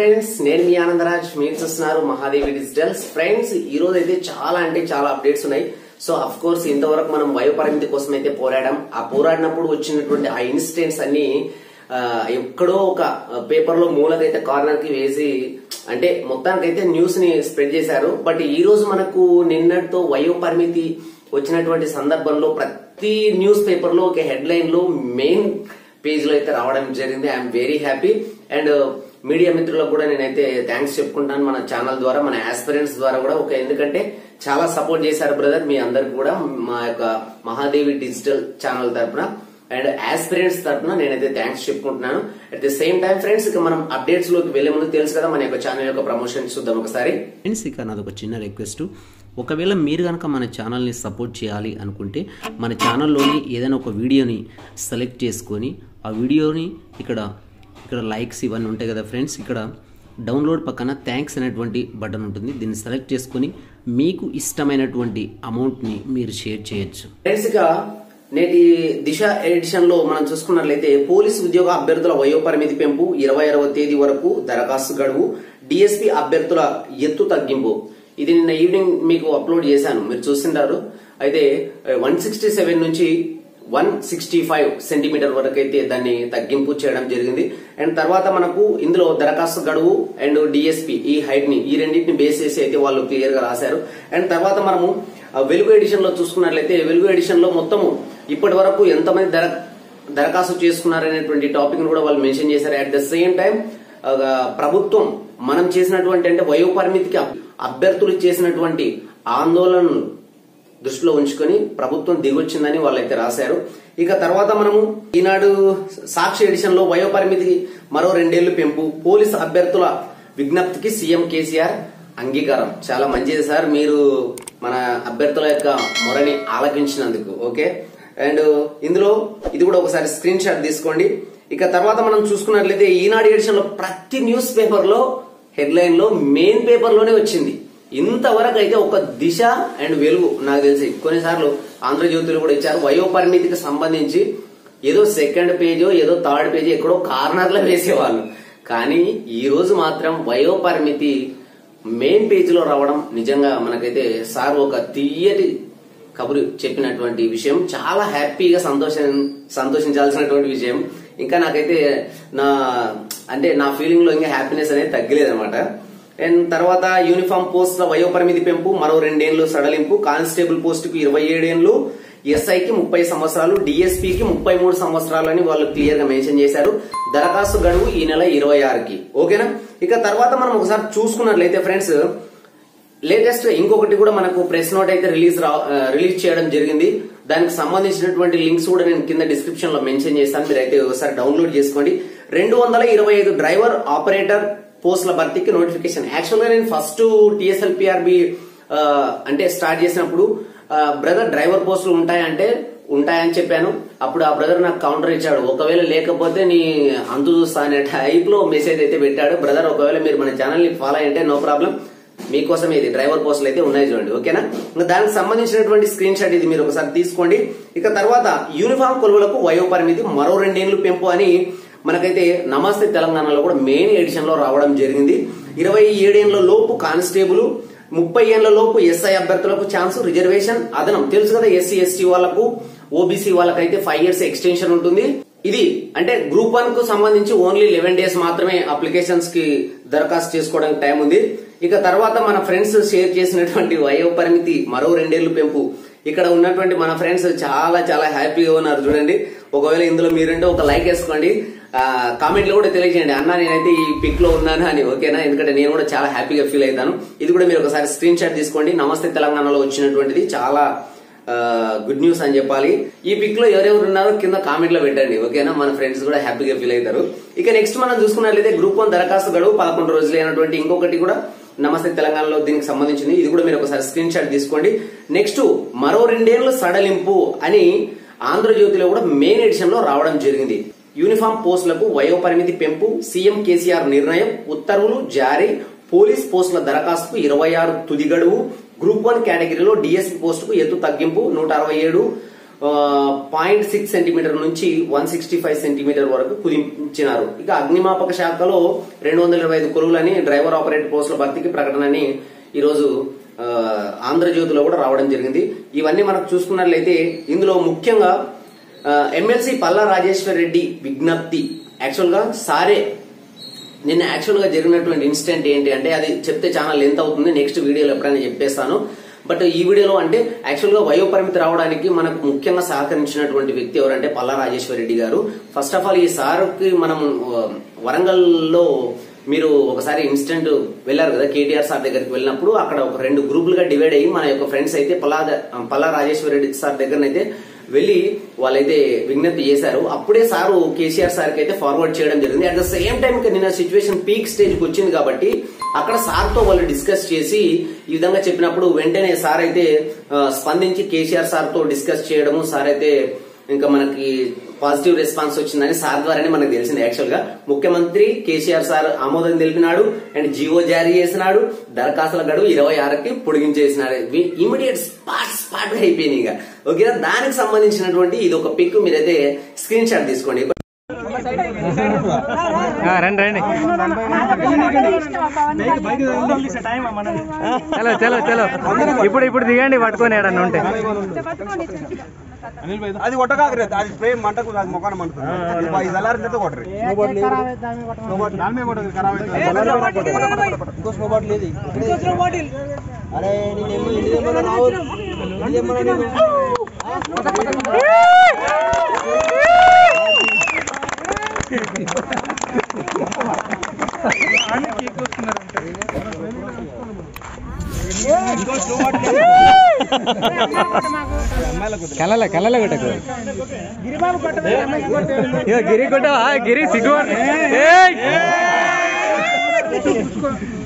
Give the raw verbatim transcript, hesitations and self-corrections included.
Friends, నేను మీ ఆనందరాజ్. మీరు చూస్తున్నారు మహాదేవి డిజిటల్స్. ఫ్రెండ్స్, ఈ రోజు అయితే చాలా అంటే చాలా అప్డేట్స్ ఉన్నాయి. సో అఫ్ కోర్స్ ఇంతవరకు మనం వయో పరిమితి కోసం అయితే పోరాడాం. ఆ పోరాడినప్పుడు వచ్చినటువంటి ఆ ఇన్సిడెంట్స్ అన్ని ఎక్కడో ఒక పేపర్ లో మూలకైతే కార్నర్ కి వేసి అంటే మొత్తానికైతే న్యూస్ ని స్ప్రెడ్ చేశారు. బట్ ఈ రోజు మనకు నిన్నటితో వయో పరిమితి వచ్చినటువంటి సందర్భంలో ప్రతి న్యూస్ పేపర్ లో ఒక హెడ్ లైన్ లో మెయిన్ పేజ్ లో అయితే రావడం జరిగింది. I'm very happy. And media మిత్రులకు కూడా నేనైతే థ్యాంక్స్ చెప్పుకుంటాను, మన ఛానల్ ద్వారా, మన ఆస్పిరెంట్స్ ద్వారా కూడా. ఒక ఎందుకంటే చాలా సపోర్ట్ చేశారు బ్రదర్, మీ అందరికి కూడా మా యొక్క మహాదేవి డిజిటల్ ఛానల్ తరఫున అండ్ ఆస్పిరెంట్స్ తరఫున నేనైతే థ్యాంక్స్ చెప్పుకుంటున్నాను. At the same time friends, ఇక మనం అప్డేట్స్ లోకి వెళ్లే ముందు తెలుసు కదా మన యొక్క ఛానల్ యొక్క ప్రమోషన్ చూద్దాం ఒకసారి. ఫ్రెండ్స్, ఇక నాది ఒక చిన్న రిక్వెస్ట్. ఒకవేళ మీరు కనుక మన ఛానల్ని సపోర్ట్ చేయాలి అనుకుంటే మన ఛానల్లోని ఏదైనా ఒక వీడియోని సెలెక్ట్ చేసుకొని ఆ వీడియోని ఇక్కడ ఇక్కడ లైక్స్ ఇవన్నీ ఉంటాయి కదా ఫ్రెండ్స్, ఇక్కడ డౌన్లోడ్ పక్కన థ్యాంక్స్ అనేటువంటి బటన్ ఉంటుంది. దీన్ని సెలెక్ట్ చేసుకొని మీకు ఇష్టమైనటువంటి అమౌంట్ని మీరు షేర్ చేయొచ్చు. ఫ్రెండ్స్, ఇక నేటి దిశ ఎడిషన్ లో మనం చూసుకున్నట్లయితే పోలీసు ఉద్యోగ అభ్యర్థుల వయో పరిమితి పెంపు, ఇరవై ఆరవ తేదీ వరకు దరఖాస్తు గడువు, డిఎస్పీ అభ్యర్థుల ఎత్తు తగ్గింపు. ఇది నిన్న ఈవినింగ్ మీకు అప్లోడ్ చేశాను, మీరు చూస్తుంటారు. అయితే వన్ సిక్స్టీ సెవెన్ నుంచి వన్ సిక్స్టీ ఫైవ్ సెంటీమీటర్ వరకు అయితే దాన్ని తగ్గింపు చేయడం జరిగింది. అండ్ తర్వాత మనకు ఇందులో దరఖాస్తు గడువు అండ్ డిఎస్పీ ఈ హైట్ ని ఈ రెండింటిని బేస్ చేసి అయితే వాళ్ళు క్లియర్ గా రాశారు. అండ్ తర్వాత మనము వెలుగు ఎడిషన్ లో చూసుకున్నట్లయితే వెలుగు ఎడిషన్ లో మొత్తము ఇప్పటి వరకు ఎంతమంది దర దరఖాస్తు చేసుకున్నారనేటువంటి టాపిక్ ను కూడా వాళ్ళు మెన్షన్ చేశారు. అట్ ద సేమ్ టైం ప్రభుత్వం మనం చేసినటువంటి అంటే వయో పరిమితికి అభ్యర్థులు చేసినటువంటి ఆందోళనను దృష్టిలో ఉంచుకొని ప్రభుత్వం దిగొచ్చిందని వాళ్ళైతే రాశారు. ఇక తర్వాత మనము ఈనాడు సాక్షి ఎడిషన్ లో వయో పరిమితికి మరో రెండేళ్లు పెంపు, పోలీసు అభ్యర్థుల విజ్ఞప్తికి సీఎం కేసీఆర్ అంగీకారం. చాలా మంచిది సార్, మీరు మన అభ్యర్థుల యొక్క మొరని ఆలకించినందుకు. ఓకే. అండ్ ఇందులో ఇది కూడా ఒకసారి స్క్రీన్ షాట్ తీసుకోండి. ఇక తర్వాత మనం చూసుకున్నట్లయితే ఈనాడు ఎడిషన్ లో ప్రతి న్యూస్ పేపర్ లో హెడ్ లైన్ లో మెయిన్ పేపర్ లోనే వచ్చింది. ఇంతవరకు అయితే ఒక దిశ అండ్ వెలుగు నాకు తెలిసి కొన్నిసార్లు ఆంధ్రజ్యోతిలో కూడా ఇచ్చారు. వయో పరిమితికి సంబంధించి ఏదో సెకండ్ పేజో ఏదో థర్డ్ పేజీ ఎక్కడో కార్నర్ లో వేసేవాళ్ళు, కానీ ఈ రోజు మాత్రం వయో పరిమితి మెయిన్ పేజ్ లో రావడం నిజంగా మనకైతే సార్ ఒక తీయటి కబురు చెప్పినటువంటి విషయం. చాలా హ్యాపీగా సంతోషం సంతోషించాల్సినటువంటి విషయం. ఇంకా నాకైతే నా అంటే నా ఫీలింగ్ లో ఇంకా హ్యాపీనెస్ అనేది తగ్గలేదన్నమాట. అండ్ తర్వాత యూనిఫామ్ పోస్టుల వయో పరిమితి పెంపు, మరో రెండేళ్లు సడలింపు, కానిస్టేబుల్ పోస్టుకు ఇరవై ఏడేళ్లు, ఎస్ఐకి ముప్పై సంవత్సరాలు, డిఎస్పీకి ముప్పై మూడు సంవత్సరాలు అని వాళ్ళు క్లియర్ గా మెన్షన్ చేశారు. దరఖాస్తు గడువు ఈ నెల ఇరవై ఆరుకి. ఓకేనా. ఇక తర్వాత మనం ఒకసారి చూసుకున్నట్లయితే ఫ్రెండ్స్, లేటెస్ట్ ఇంకొకటి కూడా మనకు ప్రెస్ నోట్ అయితే రిలీజ్ రిలీజ్ చేయడం జరిగింది. దానికి సంబంధించినటువంటి లింక్స్ కూడా నేను కింద డిస్క్రిప్షన్ లో మెన్షన్ చేస్తాను, మీరు అయితే ఒకసారి డౌన్లోడ్ చేసుకోండి. రెండు వందల ఇరవై ఐదు డ్రైవర్ ఆపరేటర్ పోస్టుల భర్తీకి నోటిఫికేషన్. యాక్చువల్ గా నేను ఫస్ట్ టీఎస్ఎల్పిఆర్బి అంటే స్టార్ట్ చేసినప్పుడు బ్రదర్ డ్రైవర్ పోస్టులు ఉంటాయంటే ఉంటాయని చెప్పాను. అప్పుడు ఆ బ్రదర్ నాకు కౌంటర్ ఇచ్చాడు, ఒకవేళ లేకపోతే నీ అంతు చూస్తా అనే టైప్ లో మెసేజ్ అయితే పెట్టాడు. బ్రదర్, ఒకవేళ మీరు మన ఛానల్ ని ఫాలో అంటే నో ప్రాబ్లం, మీకోసం ఇది డ్రైవర్ పోస్టులు అయితే ఉన్నాయి చూడండి. ఓకేనా. ఇంకా దానికి సంబంధించినటువంటి స్క్రీన్ షాట్ ఇది మీరు ఒకసారి తీసుకోండి. ఇక తర్వాత యూనిఫామ్ కొలువులకు వయో పరిమితి మరో రెండేళ్లు పెంపు అని మనకైతే నమస్తే తెలంగాణలో కూడా మెయిన్ ఎడిషన్ లో రావడం జరిగింది. ఇరవై ఏడేళ్ల లోపు కానిస్టేబుల్, ముప్పై ఏళ్ల లోపు ఎస్ఐ అభ్యర్థులకు ఛాన్స్, రిజర్వేషన్ అదనం. తెలుసు కదా, ఎస్సీ ఎస్టీ వాళ్లకు ఓబీసీ వాళ్ళకైతే ఫైవ్ ఇయర్స్ ఎక్స్టెన్షన్ ఉంటుంది. ఇది అంటే గ్రూప్ వన్ కు సంబంధించి ఓన్లీ లెవెన్ డేస్ మాత్రమే అప్లికేషన్స్ కి దరఖాస్తు చేసుకోవడానికి టైం ఉంది. ఇక తర్వాత మన ఫ్రెండ్స్ షేర్ చేసినటువంటి వయో పరిమితి మరో రెండేళ్లు పెంపు. ఇక్కడ ఉన్నటువంటి మన ఫ్రెండ్స్ చాలా చాలా హ్యాపీగా ఉన్నారు చూడండి. ఒకవేళ ఇందులో మీరంటే ఒక లైక్ వేసుకోండి, కామెంట్ లో కూడా తెలియజేయండి, అన్న నేనైతే ఈ పిక్ లో ఉన్నాను అని. ఓకేనా. ఎందుకంటే నేను కూడా చాలా హ్యాపీగా ఫీల్ అవుతాను. ఇది కూడా మీరు ఒకసారి స్క్రీన్ షాట్ తీసుకోండి. నమస్తే తెలంగాణలో వచ్చినటువంటిది చాలా గుడ్ న్యూస్ అని చెప్పాలి. ఈ పిక్ లో ఎవరెవరు ఉన్నారో కింద కామెంట్ లో పెట్టండి. ఓకేనా. మన ఫ్రెండ్స్ కూడా హ్యాపీగా ఫీల్ అవుతారు. ఇక నెక్స్ట్ మనం చూసుకున్నట్లయితే గ్రూప్ వన్ దరఖాస్తు గడువు పదకొండు రోజులు అయినటువంటి ఇంకొకటి కూడా నమస్తే తెలంగాణలో దీనికి సంబంధించింది. ఇది కూడా మీరు ఒకసారి స్క్రీన్ షాట్ తీసుకోండి. నెక్స్ట్ మరో రెండేళ్లు సడలింపు అని ఆంధ్రజ్యోతిలో కూడా మెయిన్ ఎడిషన్ లో రావడం జరిగింది. యూనిఫామ్ పోస్టులకు వయో పరిమితి పెంపు, సీఎం కేసీఆర్ నిర్ణయం, ఉత్తర్వులు జారీ, పోలీస్ పోస్టుల దరఖాస్తుకు ఇరవై ఆరు తుది గడువు, గ్రూప్ వన్ కేటగిరీలో డిఎస్పీ పోస్టుకు ఎత్తు తగ్గింపు, నూట అరవై ఏడు పాయింట్ సిక్స్ సెంటీమీటర్ నుంచి వన్ సిక్స్టీ ఫైవ్ సెంటీమీటర్ వరకు కుదించినారు. ఇక అగ్నిమాపక శాఖలో రెండు వందల ఇరవై ఐదు కొలువులని డ్రైవర్ ఆపరేటర్ పోస్టుల భర్తీకి ప్రకటనని ఈరోజు ఆంధ్రజ్యోతిలో కూడా రావడం జరిగింది. ఇవన్నీ మనకు చూసుకున్నట్లయితే ఇందులో ముఖ్యంగా ఎమ్మెల్సీ పల్లా రాజేశ్వర్ రెడ్డి విజ్ఞప్తి, యాక్చువల్ గా సారే నిన్న యాక్చువల్ గా జరిగినటువంటి ఇన్సిడెంట్ ఏంటి అంటే అది చెప్తే చాలా లెంత్ అవుతుంది, నెక్స్ట్ వీడియోలో ఎప్పుడైనా చెప్పేస్తాను. బట్ ఈ వీడియోలో అంటే యాక్చువల్ గా వయో పరిమితి రావడానికి మనకు ముఖ్యంగా సహకరించినటువంటి వ్యక్తి ఎవరంటే Palla Rajeshwar Reddy garu. First of all ఈ సార్ కి మనం వరంగల్ లో మీరు ఒకసారి ఇన్సిడెంట్ వెళ్లారు కదా కేటీఆర్ సార్ దగ్గరికి వెళ్ళినప్పుడు, అక్కడ ఒక రెండు గ్రూపులుగా డివైడ్ అయ్యి మన యొక్క ఫ్రెండ్స్ అయితే పల్లా పల్లా రాజేశ్వర్ రెడ్డి సార్ దగ్గరనైతే వెళ్లి వాళ్ళైతే విజ్ఞప్తి చేశారు. అప్పుడే సారు కేసీఆర్ సార్ కి అయితే ఫార్వర్డ్ చేయడం జరిగింది. అట్ ద సేమ్ టైం నిన్న సిచ్యువేషన్ పీక్ స్టేజ్ కి వచ్చింది కాబట్టి అక్కడ సార్ తో వాళ్ళు డిస్కస్ చేసి ఈ విధంగా చెప్పినప్పుడు వెంటనే సార్ అయితే స్పందించి కేసీఆర్ సార్ తో డిస్కస్ చేయడము, సార్ అయితే ఇంకా మనకి పాజిటివ్ రెస్పాన్స్ వచ్చిందని సార్ ద్వారానే మనకు తెలిసింది. యాక్చువల్ గా ముఖ్యమంత్రి కేసీఆర్ సార్ ఆమోదం తెలిపినాడు అండ్ జీవో జారీ చేసినాడు, దరఖాస్తుల గడువు ఇరవై ఆరుకి పొడిగించేసినాడు. ఇమీడియట్ స్పాట్ స్పాట్ అయిపోయినాయి. ఇక ఓకేనా, దానికి సంబంధించినటువంటి ఇది ఒక పిక్ మీరైతే స్క్రీన్ షాట్ తీసుకోండి. రండి రండి చలో చలో చలో ఇప్పుడు ఇప్పుడు దిగండి పట్టుకొని ఏడన్నా ఉంటే. అది కొట్టకాకరే, అది స్ప్రే మంటకు అది మొక్కన మంటుంది. ఐదు అలారం చేత కొట్టరు అరే కళ్ళ కళ్ళ కొట్టకు గిరి కొట్టవా గిరి సిగ్గు